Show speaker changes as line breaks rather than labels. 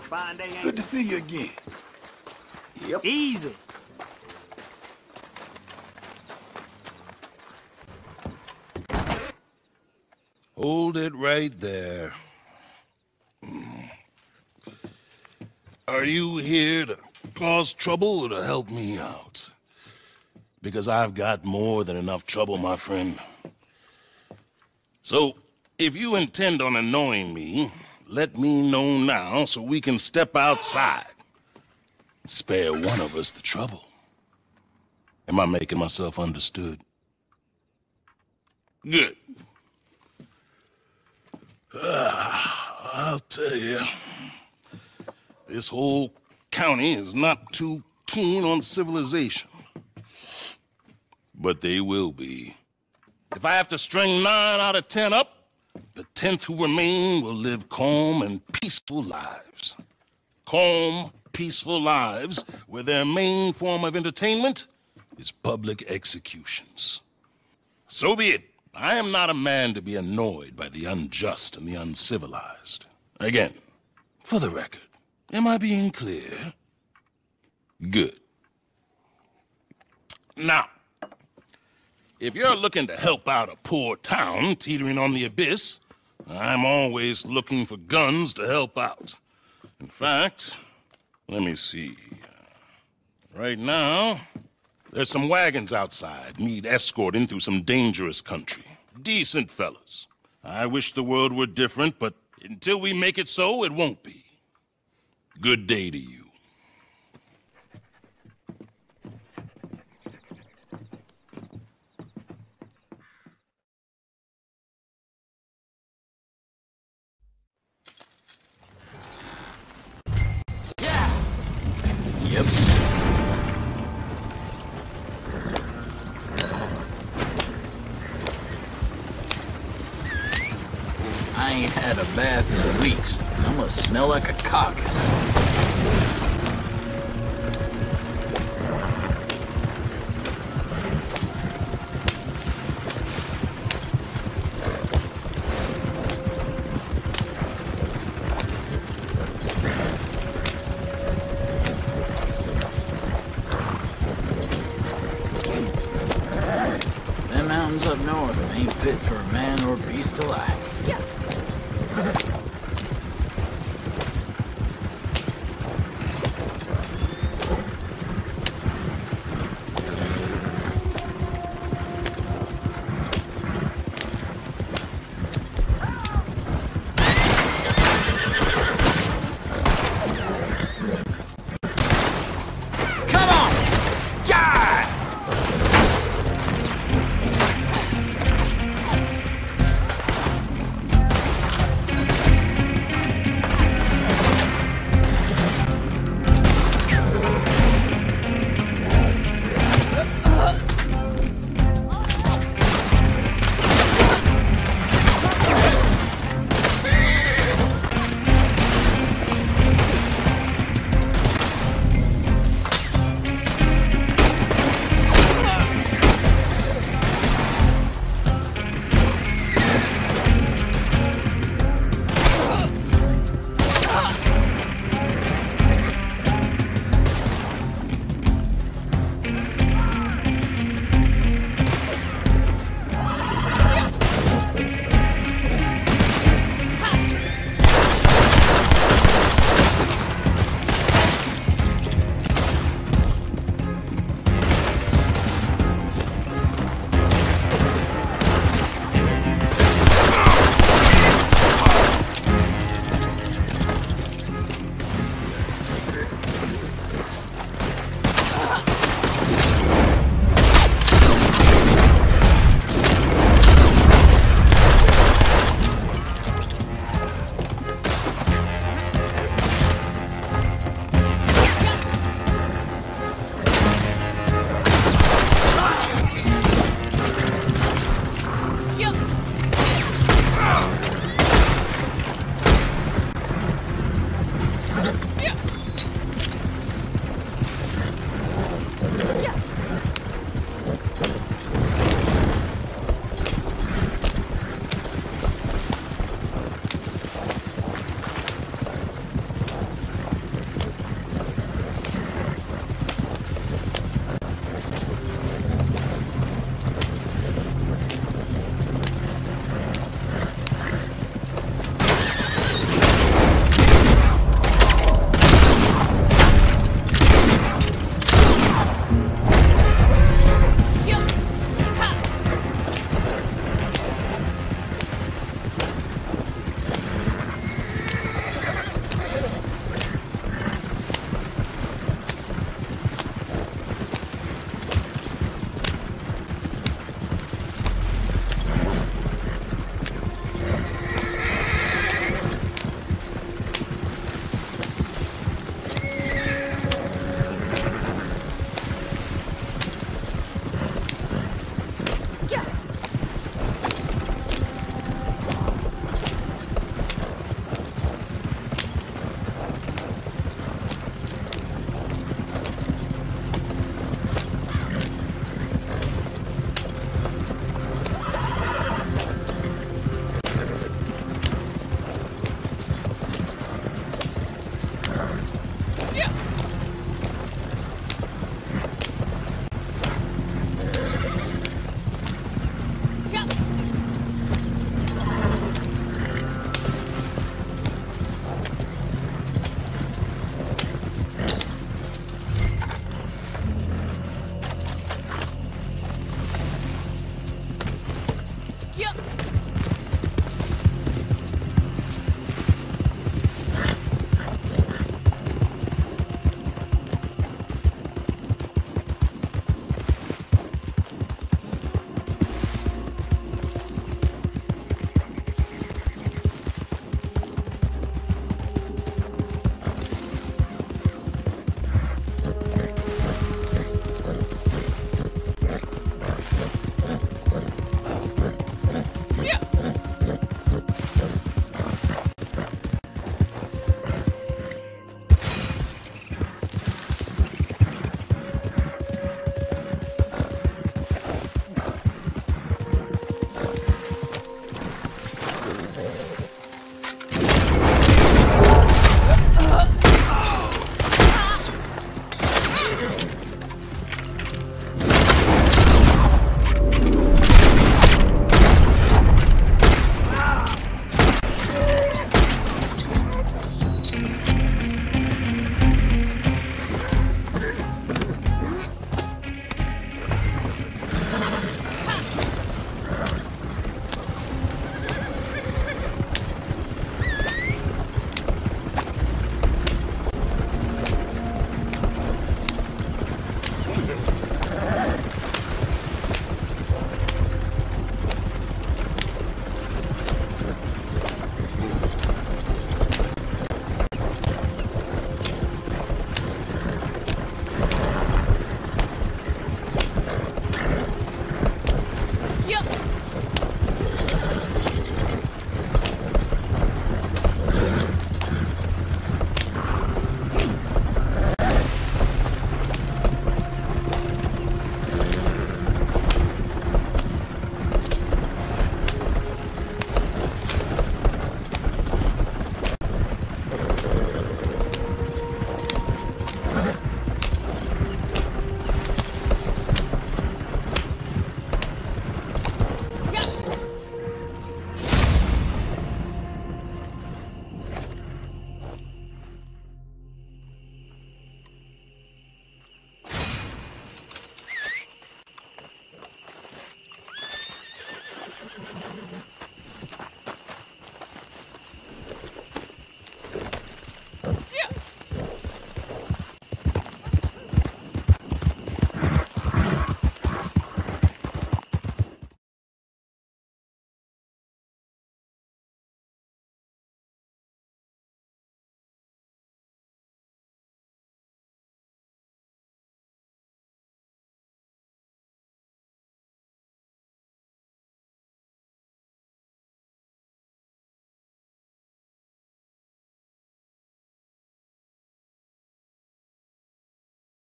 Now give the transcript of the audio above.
Fine day, ain't
Good to see you again.
Yep. Easy.
Hold it right there. Are you here to cause trouble or to help me out? Because I've got more than enough trouble, my friend. So, if you intend on annoying me, let me know now so we can step outside. Spare one of us the trouble. Am I making myself understood? Good. I'll tell you, this whole county is not too keen on civilization. But they will be. If I have to string 9 out of 10 up, the 10th who remain will live calm and peaceful lives. Calm, peaceful lives where their main form of entertainment is public executions. So be it. I am not a man to be annoyed by the unjust and the uncivilized. Again, for the record, am I being clear? Good. Now, if you're looking to help out a poor town teetering on the abyss, I'm always looking for guns to help out. In fact, let me see. Right now, there's some wagons outside, need escorting through some dangerous country. Decent fellas. I wish the world were different, but until we make it so, it won't be. Good day to you.
Yep. I ain't had a bath in weeks. I must smell like a carcass. Them mountains up north ain't fit for a man or beast alike.
Yeah.